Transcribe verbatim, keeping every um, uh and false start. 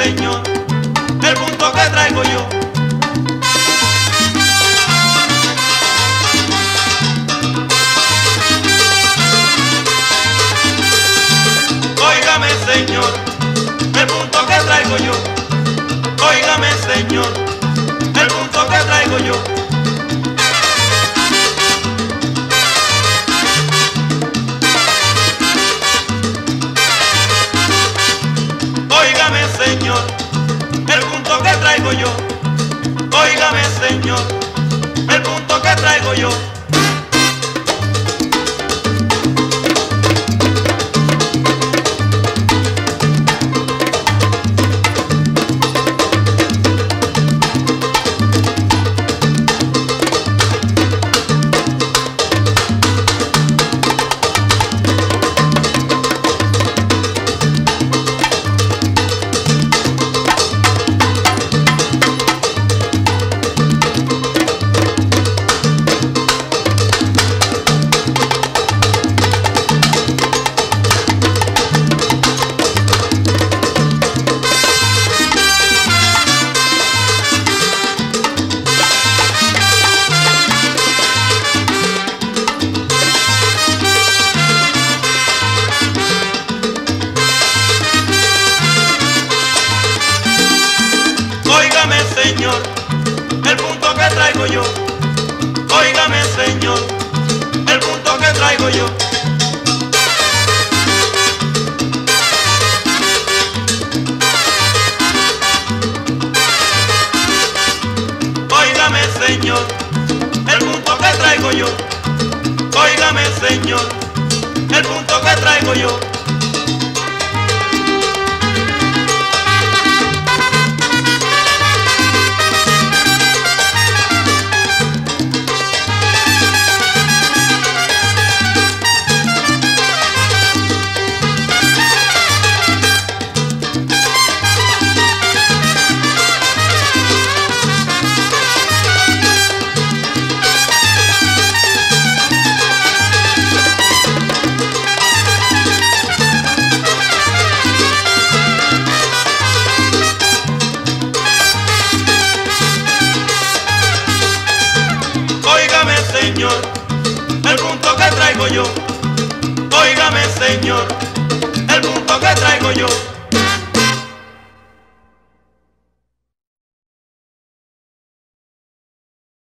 Señor, el punto que traigo yo. Óigame, Señor, el punto que traigo yo. Óigame, Señor, el punto que traigo yo. Óigame, Señor, el punto que traigo yo. Óigame, Señor, el punto que traigo yo. Señor, el punto que traigo yo. Óigame, Señor, el punto que traigo yo. Óigame, Señor, el punto que traigo yo. Óigame, Señor, el punto que traigo yo. Señor, el punto que traigo yo. Óigame, Señor, el punto que traigo yo.